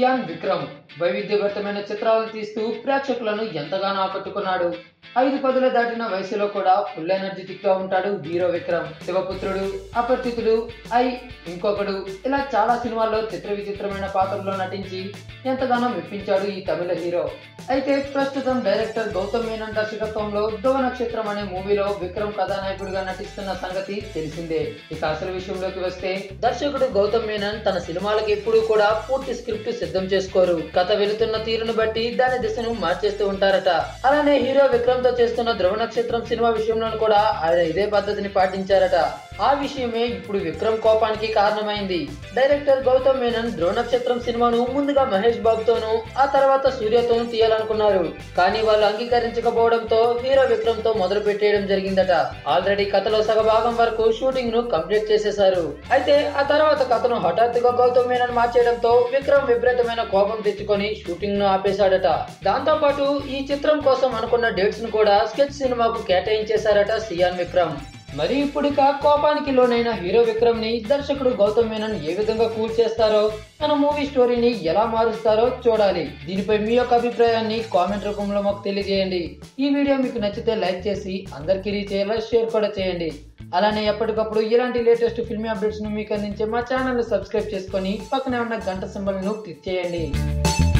Cyan Vikram వైవిధ్యభరితమైన చిత్రాలను తీస్తూ ప్రేక్షకులను ఎంతగానో ఆకట్టుకున్నాడు. 5 పదుల దాటిన వయసులో కూడా ఫుల్ ఎనర్జెటిక్ గా ఉంటాడు హీరో విక్రమ్. శివపుత్రుడు, అపరిచితుడు, ఇంకొకడు ఇలా చాలా సినిమాల్లో చిత్ర విచిత్రమైన పాత్రలో నటించి ఎంతగానో మెప్పించాడు ఈ తమిళ హీరో. అయితే ప్రస్తుతం డైరెక్టర్ గౌతమ్ మేనన్ దర్శకత్వంలో ధ్రువ నక్షత్రం అనే మూవీలో విక్రమ్ కథానాయకుడిగా నటిస్తున్న సంగతి తెలిసిందే. ఇక అసలు విషయంలోకి వస్తే, దర్శకుడు గౌతమ్ మేనన్ తన సినిమాలకు ఎప్పుడూ కూడా పూర్తి స్క్రిప్ట్ సిద్ధం చేసుకోరు. కథ వెళుతున్న తీరును బట్టి దాని దిశను మార్చేస్తూ ఉంటారట. అలానే హీరో విక్రమ్ తో చేస్తున్న ధ్రువ నక్షత్రం సినిమా విషయంలో కూడా ఆయన ఇదే పద్ధతిని పాటించారట. ఆ విషయమే ఇప్పుడు విక్రమ్ కోపానికి కారణమైంది. డైరెక్టర్ గౌతమ్ మేనన్ ధ్రువ నక్షత్రం సినిమాను ముందుగా మహేష్ బాబుతోనూ ఆ తర్వాత సూర్యతోనూ తీయాలనుకున్నారు. కానీ వాళ్ళు అంగీకరించకపోవడంతో హీరో విక్రమ్ తో మొదలు పెట్టేయడం జరిగిందట. ఆల్రెడీ కథలో సగభాగం వరకు షూటింగ్ ను కంప్లీట్ చేసేశారు. అయితే ఆ తర్వాత కథను హఠాత్తుగా గౌతమ్ మేనన్ మార్చేయడంతో విక్రమ్ విపరీతమైన కోపం తెచ్చుకొని షూటింగ్ ను ఆపేశాడట. దాంతో పాటు ఈ చిత్రం కోసం అనుకున్న డేట్స్ ను కూడా స్కెచ్ సినిమాకు కేటాయించేశారట సియాన్ విక్రమ్. మరి ఇప్పుడిక కోపానికి లోనైన హీరో విక్రమ్ ని దర్శకుడు గౌతమ్ మేనన్ ఏ విధంగా కూల్ చేస్తారో, తన మూవీ స్టోరీని ఎలా మారుస్తారో చూడాలి. దీనిపై మీ యొక్క అభిప్రాయాన్ని కామెంట్ రూపంలో మాకు తెలియజేయండి. ఈ వీడియో మీకు నచ్చితే లైక్ చేసి అందరికీ రీచ్ అయ్యేలా షేర్ కూడా చేయండి. అలానే ఎప్పటికప్పుడు ఇలాంటి లేటెస్ట్ ఫిల్మీ అప్డేట్స్ ను మీకు అందించే మా ఛానల్ ను సబ్స్క్రైబ్ చేసుకొని పక్కనే ఉన్న గంట సింబల్ ను క్లిక్ చేయండి.